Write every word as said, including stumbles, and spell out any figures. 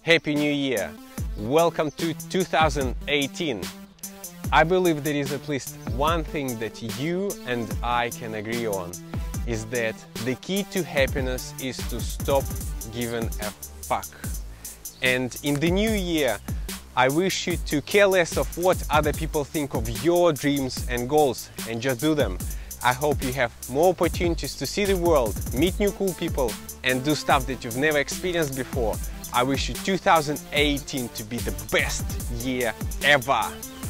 Happy New Year! Welcome to two thousand eighteen. I believe there is at least one thing that you and I can agree on, is that the key to happiness is to stop giving a fuck. And in the new year, I wish you to care less of what other people think of your dreams and goals and just do them. I hope you have more opportunities to see the world, meet new cool people and do stuff that you've never experienced before. I wish you two thousand eighteen to be the best year ever.